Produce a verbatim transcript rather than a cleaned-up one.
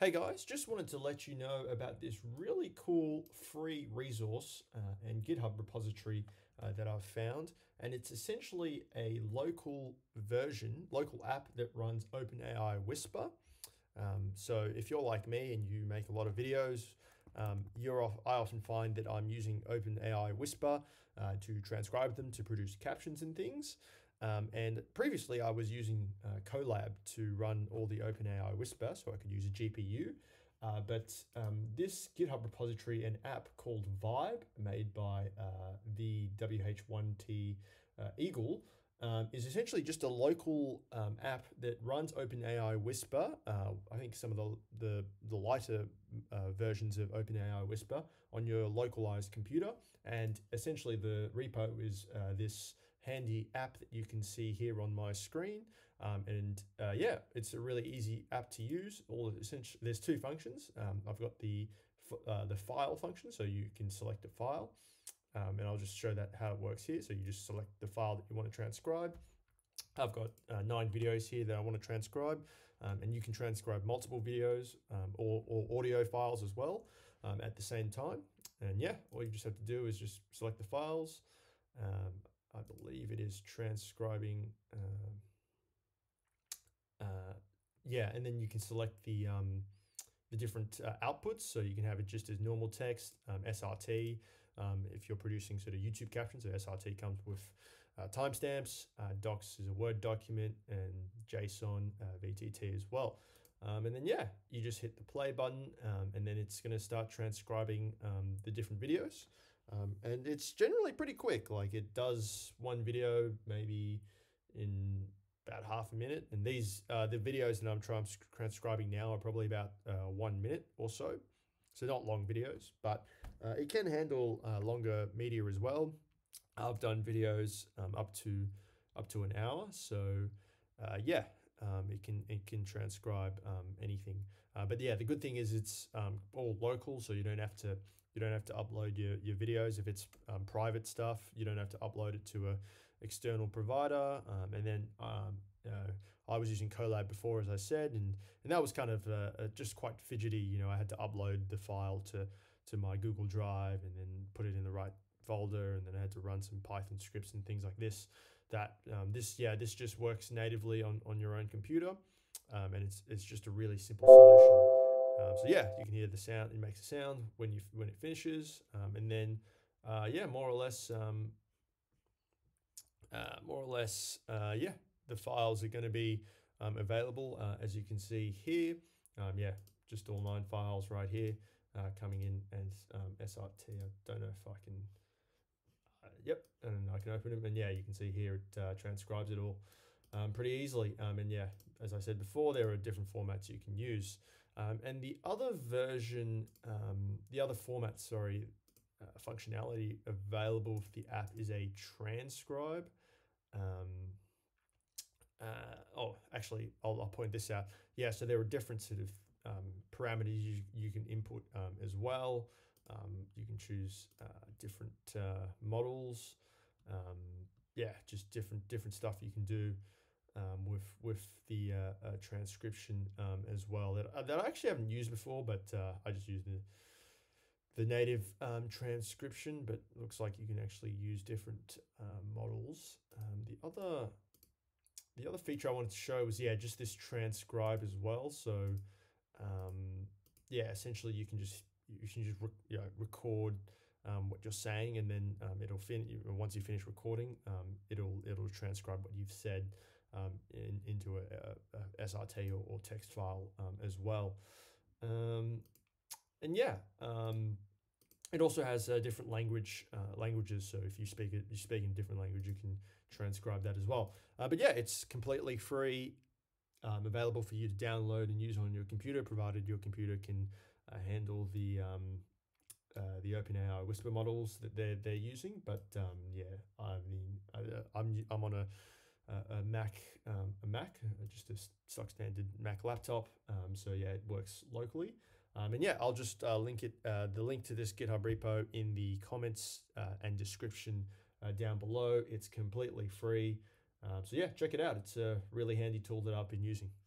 Hey guys, just wanted to let you know about this really cool free resource uh, and GitHub repository uh, that I've found. And it's essentially a local version, local app that runs OpenAI Whisper. Um, so if you're like me and you make a lot of videos, um, you're off, I often find that I'm using OpenAI Whisper uh, to transcribe them, to produce captions and things. Um, and previously I was using uh, Colab to run all the OpenAI Whisper, so I could use a G P U. Uh, but um, this GitHub repository and app called Vibe, made by uh, the W H one T uh, Eagle, um, is essentially just a local um, app that runs OpenAI Whisper. Uh, I think some of the the, the lighter uh, versions of OpenAI Whisper on your localized computer, and essentially the repo is uh, this handy app that you can see here on my screen. Um, and uh, yeah, it's a really easy app to use. All essentially, there's two functions. Um, I've got the uh, the file function, so you can select a file, um, and I'll just show that how it works here. So you just select the file that you want to transcribe. I've got uh, nine videos here that I want to transcribe, um, and you can transcribe multiple videos um, or, or audio files as well um, at the same time. And yeah, all you just have to do is just select the files. Um, I believe it is transcribing. Um, uh, yeah, and then you can select the um, the different uh, outputs. So you can have it just as normal text, um, S R T. Um, if you're producing sort of YouTube captions, so S R T comes with uh, timestamps. Uh, docs is a Word document, and JSON, uh, V T T as well. Um, and then yeah, you just hit the play button, um, and then it's going to start transcribing um, the different videos. Um, and it's generally pretty quick. Like, it does one video maybe in about half a minute. And these, uh, the videos that I'm trans transcribing now are probably about uh, one minute or so. So not long videos, but uh, it can handle uh, longer media as well. I've done videos um, up to up to an hour. So uh, yeah, um, it can it can transcribe um, anything. Uh, but yeah, the good thing is it's um, all local, so you don't have to You don't have to upload your, your videos. If it's um, private stuff, you don't have to upload it to a external provider. Um, and then um, you know, I was using Colab before, as I said, and, and that was kind of uh, uh, just quite fidgety. You know, I had to upload the file to, to my Google Drive and then put it in the right folder, and then I had to run some Python scripts and things like this. That um, this, yeah, this just works natively on, on your own computer, um, and it's it's just a really simple solution. Um, so yeah, you can hear the sound. It makes a sound when you when it finishes, um, and then uh, yeah, more or less, um, uh, more or less, uh, yeah, the files are going to be um, available uh, as you can see here. Um, yeah, just all nine files right here uh, coming in as um, S R T. I don't know if I can. Uh, yep, and I can open them, and yeah, you can see here it uh, transcribes it all um, pretty easily. Um, and yeah, as I said before, there are different formats you can use. Um, and the other version, um, the other format, sorry, uh, functionality available for the app is a transcribe. Um, uh, oh, actually, I'll, I'll point this out. Yeah, so there are different sort of um, parameters you, you can input um, as well. Um, you can choose uh, different uh, models. Um, yeah, just different different stuff you can do. Um, with with the uh, uh, transcription um, as well that, uh, that I actually haven't used before, but uh, I just used the the native um, transcription. But it looks like you can actually use different uh, models. Um, the other the other feature I wanted to show was yeah just this transcribe as well. So um, yeah, essentially you can just you can just re you know, record um, what you're saying, and then um, it'll fin once you finish recording, um, it'll it'll transcribe what you've said. Um, in, into a, a, a S R T or, or text file um, as well. Um, and yeah, um, it also has uh, different language uh, languages. So if you speak it, you speak in a different language, you can transcribe that as well. Uh, but yeah, it's completely free, um, available for you to download and use on your computer, provided your computer can uh, handle the um, uh, the OpenAI Whisper models that they're they're using. But um, yeah, I mean, I, I'm I'm on a Uh, a Mac, um, a Mac, uh, just a stock standard Mac laptop. Um, so yeah, it works locally. Um, and yeah, I'll just uh, link it, uh, the link to this GitHub repo in the comments uh, and description uh, down below. It's completely free. Um, so yeah, check it out. It's a really handy tool that I've been using.